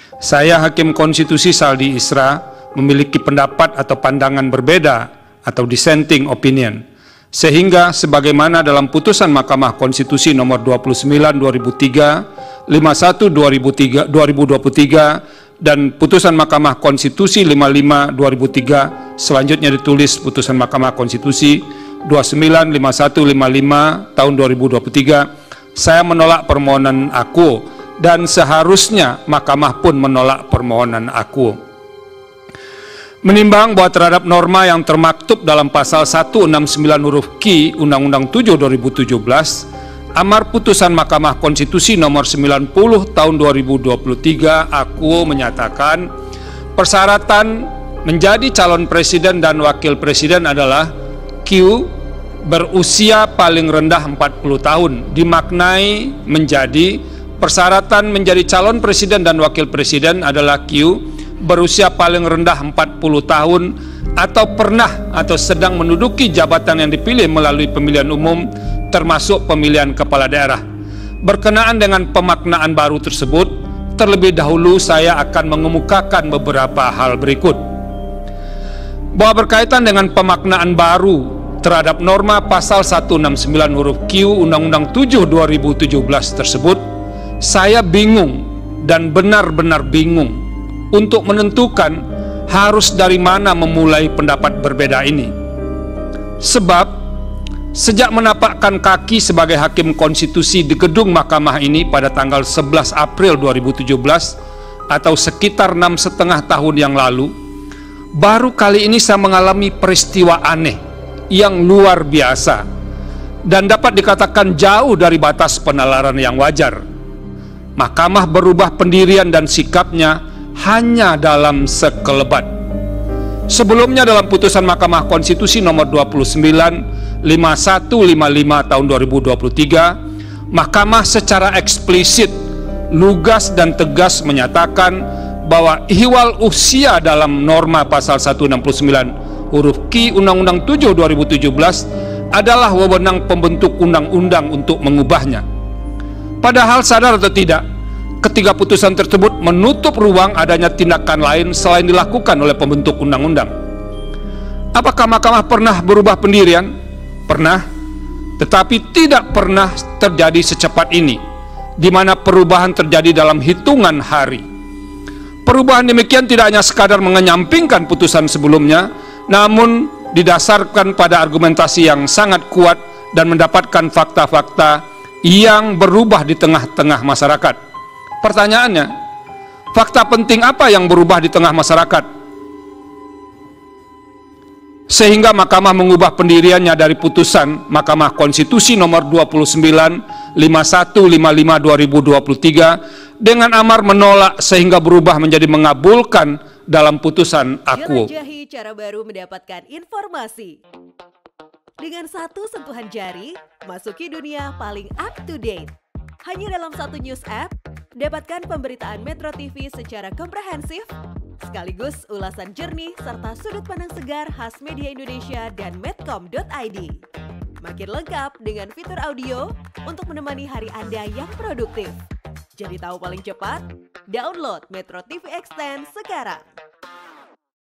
Saya Hakim Konstitusi Saldi Isra memiliki pendapat atau pandangan berbeda atau dissenting opinion, sehingga sebagaimana dalam putusan Mahkamah Konstitusi nomor 29/2003, 51/2023 dan putusan Mahkamah Konstitusi 55/2003, selanjutnya ditulis putusan Mahkamah Konstitusi 295155 tahun 2023, saya menolak permohonan akuo dan seharusnya Mahkamah pun menolak permohonan akuo. Menimbang bahwa terhadap norma yang termaktub dalam pasal 169 huruf Q Undang-Undang 7 2017, amar putusan Mahkamah Konstitusi nomor 90 tahun 2023 akuo menyatakan persyaratan menjadi calon presiden dan wakil presiden adalah Q berusia paling rendah 40 tahun, dimaknai menjadi persyaratan menjadi calon presiden dan wakil presiden adalah Q berusia paling rendah 40 tahun atau pernah atau sedang menduduki jabatan yang dipilih melalui pemilihan umum termasuk pemilihan kepala daerah. Berkenaan dengan pemaknaan baru tersebut, terlebih dahulu saya akan mengemukakan beberapa hal berikut. Bahwa berkaitan dengan pemaknaan baru terhadap norma pasal 169 huruf Q Undang-Undang 7 2017 tersebut, saya bingung dan benar-benar bingung untuk menentukan harus dari mana memulai pendapat berbeda ini. Sebab sejak menapakkan kaki sebagai Hakim Konstitusi di gedung mahkamah ini pada tanggal 11 April 2017 atau sekitar 6,5 tahun yang lalu, baru kali ini saya mengalami peristiwa aneh yang luar biasa dan dapat dikatakan jauh dari batas penalaran yang wajar. Mahkamah berubah pendirian dan sikapnya hanya dalam sekelebat. Sebelumnya dalam putusan Mahkamah Konstitusi nomor 29/5155 tahun 2023, Mahkamah secara eksplisit, lugas dan tegas menyatakan bahwa ihwal usia dalam norma pasal 169 huruf Q Undang-Undang 7 2017 adalah wewenang pembentuk undang-undang untuk mengubahnya. Padahal sadar atau tidak, ketiga putusan tersebut menutup ruang adanya tindakan lain selain dilakukan oleh pembentuk undang-undang. Apakah Mahkamah pernah berubah pendirian? Pernah, tetapi tidak pernah terjadi secepat ini, di mana perubahan terjadi dalam hitungan hari. Perubahan demikian tidak hanya sekadar mengenyampingkan putusan sebelumnya, namun didasarkan pada argumentasi yang sangat kuat dan mendapatkan fakta-fakta yang berubah di tengah-tengah masyarakat. Pertanyaannya, fakta penting apa yang berubah di tengah masyarakat sehingga Mahkamah mengubah pendiriannya dari putusan Mahkamah Konstitusi nomor 29/5155/2023 dengan amar menolak sehingga berubah menjadi mengabulkan dalam putusan akuo? Jelajahi cara baru mendapatkan informasi. Dengan satu sentuhan jari, masuki dunia paling up to date. Hanya dalam satu news app, dapatkan pemberitaan Metro TV secara komprehensif, sekaligus ulasan jernih serta sudut pandang segar khas media Indonesia dan medcom.id. Makin lengkap dengan fitur audio untuk menemani hari Anda yang produktif. Jadi tahu paling cepat? Download Metro TV Extend sekarang.